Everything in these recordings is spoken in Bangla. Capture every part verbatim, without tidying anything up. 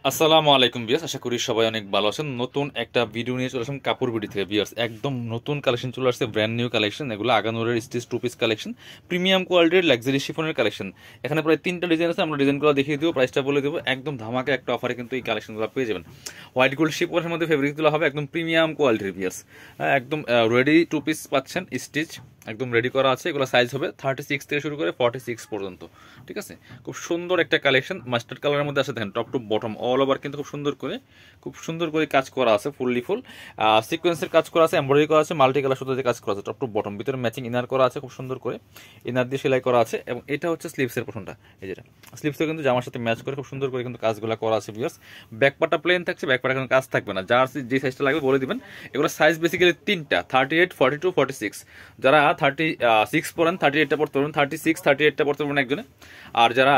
আসসালামু আলাইকুম বিয়ার্স, আশা করি সবাই অনেক ভালো আছেন। নতুন একটা ভিডিও নিয়ে চলে আসলাম কাপড় বিডি থেকে বিয়ার্স। একদম নতুন কালেকশন চলে আসছে, ব্র্যান্ড নিউ কালেকশন। এগুলো আগানোরের stitch two piece collection, premium কোয়ালিটির লাক্সারি শিফনের কালেকশন। এখানে প্রায় তিনটা ডিজাইন আছে, আমরা ডিজাইনগুলো দেখিয়ে দেবো, প্রাইসটা বলে দেবো। একদম ধামাকা একটা অফারে কিন্তু এই কালেকশনগুলো পেয়ে যাবেন। হোয়াইট গোল্ড শিফনের মধ্যে ফেব্রিকগুলো হবে একদম প্রিমিয়াম কোয়ালিটির বিয়ার্স। একদম রেডি টু পিস পাচ্ছেন, স্টিচ একদম রেডি করা আছে। এগুলো সাইজ হবে থার্টি সিক্স থেকে শুরু করে ফর্টি সিক্স পর্যন্ত। ঠিক আছে, খুব সুন্দর একটা কালেকশন। মাস্টার্ড কালারের মধ্যে আছে, দেখেন top to bottom all over কিন্তু খুব সুন্দর করে খুব সুন্দর করে কাজ করা আছে, ফুললি ফুল সিকোয়েন্সের কাজ করা আছে, এমব্রয়ডারি করা আছে, মাল্টি কালার সুতো দিয়ে কাজ করা আছে টপ টু বটম। ভিতরে ম্যাচিং ইনার করা আছে, খুব সুন্দর করে ইনার দিয়ে সেলাই করা আছে। এবং এটা হচ্ছে স্লিভসের পোর্শনটা, এই যেটা স্লিভসও কিন্তু জামার সাথে ম্যাচ করে খুব সুন্দর করে কিন্তু কাজগুলো করা আছে ভিউয়ার্স। ব্যাকপাটা প্লেন থাকছে, ব্যাকপাটা কোনো কাজ থাকবে না। যার যে সাইজটা লাগবে বলে দিবেন। এগুলো সাইজ বেসিক্যালি তিনটা, thirty eight forty two forty six. যারা থার্টি সিক্স পড়েন থার্টি এইটটা পড়তে পারবেন, থার্টি সিক্স থার্টি এইটটা পড়তে পারবেন একজনে। আর যারা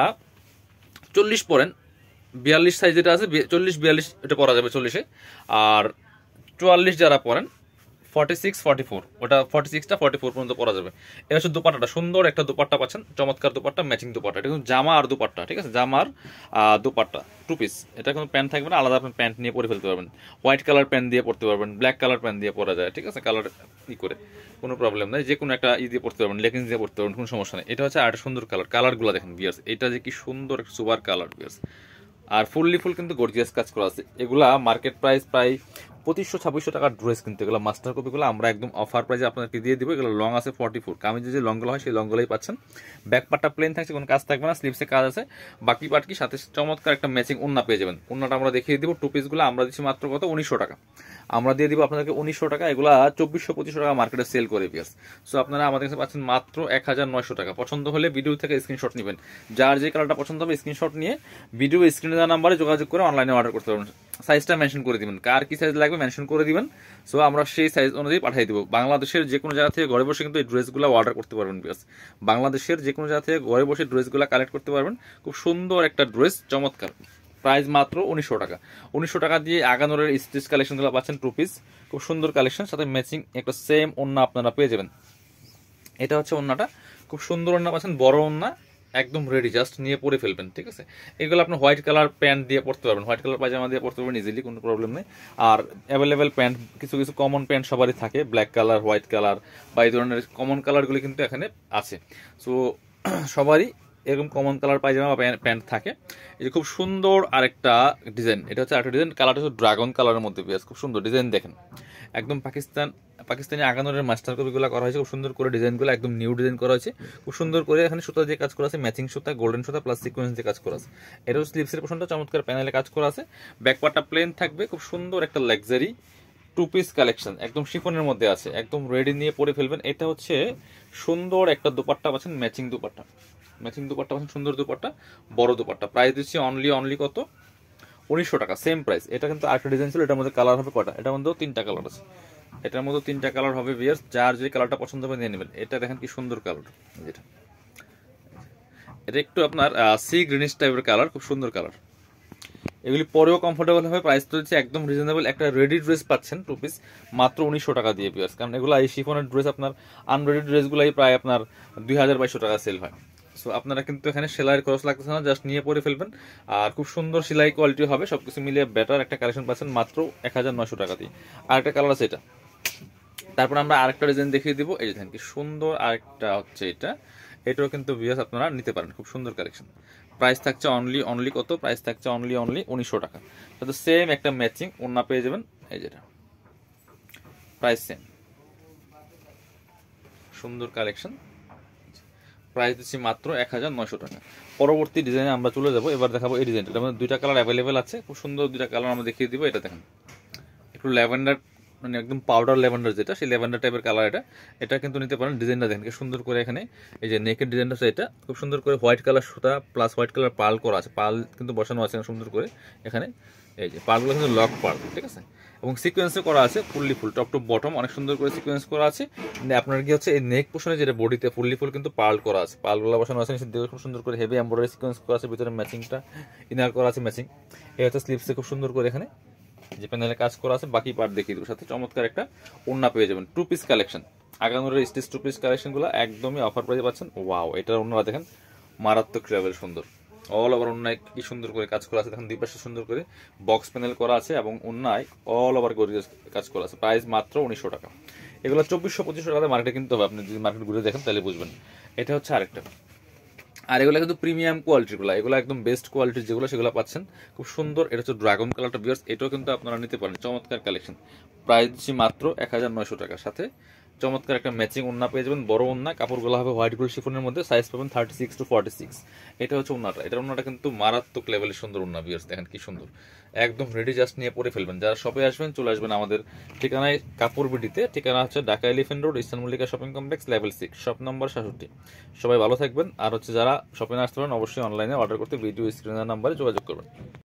চল্লিশ পড়েন, বিয়াল্লিশ সাইজ যেটা আছে, চল্লিশ বিয়াল্লিশ এটা পরা যাবে চল্লিশে। আর চুয়াল্লিশ যারা পড়েন, ফর্টি সিক্স ফর্টি ফোর, ওটা ফর্টি সিক্সটা ফর্টি ফোর পর্যন্ত পরা যাবে। এটা হচ্ছে দুপাট্টাটা, সুন্দর একটা দুপাট্টা পাচ্ছেন, চমৎকার দুপাট্টা, ম্যাচিং দুপাট্টা। এটা কিন্তু জামা আর দুপাট্টা, ঠিক আছে, জামা আর দুপাট্টা টু পিস। এটা কোনো প্যান্ট থাকবে না, আলাদা আপনি প্যান্ট নিয়ে পরে ফেলতে পারবেন। হোয়াইট কালার প্যান্ট দিয়ে পড়তে পারবেন, ব্ল্যাক কালার প্যান্ট দিয়ে পরা যায়, ঠিক আছে, কালার ই করে কোনো প্রবলেম নেই। যে কোনো একটা ই দিয়ে পড়তে পারবেন, লেগিংস দিয়ে পড়তে পারবেন, কোনো সমস্যা নেই। এটা হচ্ছে আরেকটা সুন্দর কালার। কালারগুলো দেখেন বিয়ার্স, এটা যে কি সুন্দর একটা সুপার কালার বিয়ার্স। আর ফুললি ফুল কিন্তু গর্জিয়াস কাজ করা আছে। এগুলা মার্কেট প্রাইস প্রায় পঁচিশশো ছাব্বিশশো টাকার ড্রেস, কিন্তু এগুলো মাস্টার কপিগুলো আমরা একদম অফার প্রাইসে আপনাকে দিয়ে দিব। এগুলো লং আছে ফর্টি ফোর, কামিজে যে লংগুলো হয় সেই লংগুলোই পাচ্ছেন। ব্যাক পার্টটা প্লেন থাকছে, কোনো কাজ থাকবে না, স্লিভসে কাজ আছে। বাকি পার্ট কি সাথে চমৎকার একটা ম্যাচিং ওন্না পেয়ে যাবেন। ওন্নাটা আমরা দেখিয়ে দিব। টু পিসগুলো আমরা দিচ্ছি মাত্র কত, উনিশশো টাকা। আমরা দিয়ে দিব আপনাদেরকে উনিশশো টাকা। এগুলা চব্বিশশো পঁচিশশো টাকা মার্কেটে সেল করে পিয়ার্স। সো আপনারা আমাদের কাছে পাচ্ছেন মাত্র এক হাজার নয়শো টাকা। পছন্দ হলে ভিডিও থেকে স্ক্রিনশট নেবেন, যার যে কালারটা পছন্দ হবে স্ক্রিনশট নিয়ে ভিডিও স্ক্রিনে দেওয়া নাম্বারে যোগাযোগ করে অনলাইনে অর্ডার করতে পারবেন। সাইজটা মেনশন করে দিবেন, কার কি সাইজ লাগবে মেনশন করে দিবেন। সো আমরা সেই সাইজ অনুযায়ী পাঠিয়ে দিব। বাংলাদেশের যে কোনো জায়গা থেকে ঘরে বসে কিন্তু এই ড্রেসগুলো অর্ডার করতে পারবেন পিয়ার্স। বাংলাদেশের যে কোনো জায়গা থেকে ঘরে বসে ড্রেসগুলো কালেক্ট করতে পারবেন। খুব সুন্দর একটা ড্রেস, চমৎকার। প্রাইস মাত্র উনিশশো টাকা। উনিশশো টাকা দিয়ে আগানোরের স্টিচ কালেকশনগুলো পাচ্ছেন টু পিস, খুব সুন্দর কালেকশন, সাথে ম্যাচিং একটা সেম ওন্না আপনারা পেয়ে যাবেন। এটা হচ্ছে ওন্নাটা, খুব সুন্দর ওন্না পাচ্ছেন, বড় ওন্না, একদম রেডি, জাস্ট নিয়ে পরে ফেলবেন। ঠিক আছে, এগুলো আপনি হোয়াইট কালার প্যান্ট দিয়ে পড়তে পারবেন, হোয়াইট কালার পায়জামা দিয়ে পড়তে পারবেন ইজিলি, কোনো প্রবলেম নেই। আর অ্যাভেলেবেল প্যান্ট কিছু কিছু কমন প্যান্ট সবারই থাকে, ব্ল্যাক কালার, হোয়াইট কালার বা এই ধরনের কমন কালারগুলি কিন্তু এখানে আছে। সো সবারই এরকম কমন কালার পায়জামা বা প্যান্ট থাকে। এই যে খুব সুন্দর আরেকটা ডিজাইন, এটা হচ্ছে আরেকটা ডিজাইন, কালারটা হচ্ছে ড্রাগন কালারের মধ্যে পেঁয়াজ, খুব সুন্দর ডিজাইন দেখেন। একদম পাকিস্তান পাকিস্তানি আগানোরের মাস্টার কপিগুলো করা হয়েছে, খুব সুন্দর করে ডিজাইনগুলো একদম নিউ ডিজাইন করা হয়েছে। খুব সুন্দর করে এখানে সুতা দিয়ে কাজ করা আছে, ম্যাচিং সুতা, গোল্ডেন সুতা প্লাস সিকোয়েন্স দিয়ে কাজ করা আছে। এটাও স্লিভসের পোর্শনটা চমৎকার প্যানেলে কাজ করা আছে। ব্যাকপার্টটা প্লেন থাকবে, খুব সুন্দর একটা লাক্সারি টু পিস কালেকশন, একদম শিফনের মধ্যে আছে, একদম রেডি নিয়ে পরে ফেলবেন। এটা হচ্ছে সুন্দর একটা দুপাট্টা পাচ্ছেন, ম্যাচিং দুপাট্টা, ম্যাচিং দুপাট্টা পাচ্ছেন, সুন্দর দুপাট্টা, বড় দুপাট্টা। প্রাইস দিচ্ছি অনলি অনলি কত, উনিশশো টাকা, সেম প্রাইস। এটা কিন্তু আরেকটা ডিজাইন ছিল, এটার মধ্যে কালার হবে কটা, এটার মধ্যেও তিনটা কালার আছে, এটার মধ্যে তিনটা কালার হবে ভিউয়ার্স। যার যে কালারটা পছন্দ হবে নিয়ে নেবেন। এটা দেখেন কি সুন্দর কালার, যেটা এটা একটু আপনার সি গ্রিনিশ টাইপের কালার, খুব সুন্দর কালার। এগুলি পরেও কমফোর্টেবল হবে। প্রাইস তো হচ্ছে একদম রিজনেবল। একটা রেডি ড্রেস পাচ্ছেন টু পিস মাত্র উনিশশো টাকা দিয়ে ভিউয়ার্স। কারণ এগুলো এই শিফনের ড্রেস আপনার আনরেডি ড্রেসগুলাই প্রায় আপনার দুই হাজার বাইশশো টাকা সেল হয়। সো আপনারা কিন্তু এখানে সেলাইয়ের খরচ লাগতেছে না, জাস্ট নিয়ে পরে ফেলবেন। আর খুব সুন্দর সেলাই কোয়ালিটি হবে, সবকিছু মিলিয়ে বেটার একটা কালেকশন পাচ্ছেন মাত্র এক হাজার নয়শো টাকা দিয়ে। আরেকটা কালার আছে এটা, তারপর আমরা আরেকটা ডিজাইন দেখিয়ে দিব। এই দেখেন কি সুন্দর আরেকটা হচ্ছে এটা, এটাও কিন্তু ভিউয়ার্স আপনারা নিতে পারেন, খুব সুন্দর কালেকশন। প্রাইস থাকছে অনলি অনলি কত, প্রাইস থাকছে অনলি অনলি উনিশশো টাকা। সাথে সেম একটা ম্যাচিং ওন্না পেয়ে যাবেন, এই যেটা প্রাইস সেম, সুন্দর কালেকশন। প্রাইস দিচ্ছি মাত্র এক হাজার নয়শো টাকা। পরবর্তী ডিজাইনে আমরা চলে যাবো, এবার দেখাবো এই ডিজাইনটা। এটার মধ্যে দুইটা কালার অ্যাভেলেবেল আছে, খুব সুন্দর দুইটা কালার আমরা দেখিয়ে দিব। এটা দেখেন একটু ল্যাভেন্ডার, মানে একদম পাউডার ল্যাভেন্ডার, যেটা সেই ল্যাভেন্ডার টাইপের কালার। এটা এটা কিন্তু নিতে পারেন। ডিজাইনটা দেখেন কি সুন্দর করে, এখানে এই যে নেকের ডিজাইনটা আছে, এটা খুব সুন্দর করে হোয়াইট কালার সুতা প্লাস হোয়াইট কালার পার্ল করা আছে, পার্ল কিন্তু বসানো আছে সুন্দর করে এখানে। এই যে পার্লগুলো কিন্তু লক পার্ল, ঠিক আছে, এবং সিকোয়েন্সও করা আছে fully full, top to bottom অনেক সুন্দর করে সিকোয়েন্স করা আছে। আপনার কি হচ্ছে এই নেক পোর্শনে যেটা বডিতে ফুললি ফুল কিন্তু পার্ল করা আছে, পার্লগুলো বসানো আছে, খুব সুন্দর করে হেভি এমব্রয়ডারি সিকোয়েন্স করা আছে, ভিতরে ম্যাচিংটা ইনার করা আছে ম্যাচিং। এই হচ্ছে স্লিভসে খুব সুন্দর করে এখানে যে প্যানেলে কাজ করা আছে। বাকি পার্ট দেখিয়ে দেবো, সাথে চমৎকার একটা ওন্না পেয়ে যাবেন। টু পিস কালেকশন, আগানোরের স্টিচ টু পিস কালেকশনগুলো একদমই অফার প্রাইসে পাচ্ছেন। ওয়াও, এটার ওন্নাটা দেখেন মারাত্মক লেভেল সুন্দর, অল ওভার অন্যায় কি সুন্দর করে কাজ করা আছে, দেখুন দুই পাশে সুন্দর করে বক্স প্যানেল করা আছে এবং অন্যায় অল ওভার গর্জিয়াস কাজ করা আছে। প্রাইস মাত্র উনিশশো টাকা। এগুলো চব্বিশশো পঁচিশশো টাকা মার্কেটে কিনতে হবে, আপনি যদি মার্কেট ঘুরে দেখেন তাহলে বুঝবেন। এটা হচ্ছে আরেকটা, আর এগুলো কিন্তু প্রিমিয়াম কোয়ালিটিগুলো, এগুলো একদম বেস্ট কোয়ালিটির যেগুলো সেগুলো পাচ্ছেন খুব সুন্দর। এটা হচ্ছে ড্রাগন কালারটা ভিউয়ার্স, এটাও কিন্তু আপনারা নিতে পারেন, চমৎকার কালেকশন। প্রাইস দিচ্ছি মাত্র এক হাজার নয়শো টাকার সাথে চমৎকার একটা ম্যাচিং ওন্না পেয়ে যাবেন, বড় ওন্না, কাপড়গুলো হবে হোয়াইট গোল্ড শিফনের মধ্যে, সাইজ পাবেন thirty six to forty six. এটা হচ্ছে ওন্নাটা, এটার ওন্নাটা কিন্তু মারাত্মক লেভেলের সুন্দর ওন্না ভিউয়ার্স, দেখেন কি সুন্দর, একদম রেডি জাস্ট নিয়ে পরে ফেলবেন। যারা শপে আসবেন চলে আসবেন আমাদের ঠিকানায় কাপড় বিডিতে, ঠিকানা হচ্ছে Dhaka elephant road, eastern Mallika shopping complex, level six, shop number সাতষট্টি। সবাই ভালো থাকবেন, আর হচ্ছে যারা শপে আসতে পারেন অবশ্যই অনলাইনে অর্ডার করতে ভিডিও স্ক্রিনের নাম্বারে যোগাযোগ করবেন।